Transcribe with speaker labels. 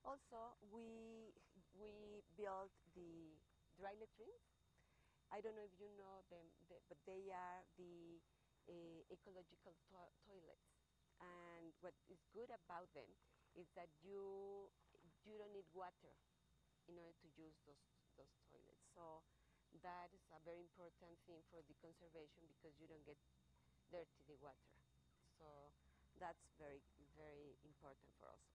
Speaker 1: Also, we built the dry latrines. I don't know if you know them, but they are the ecological toilets. And what is good about them is that you don't need water in order to use those toilets. So that is a very important thing for the conservation because you don't get dirty the water. So that's very, very important for us.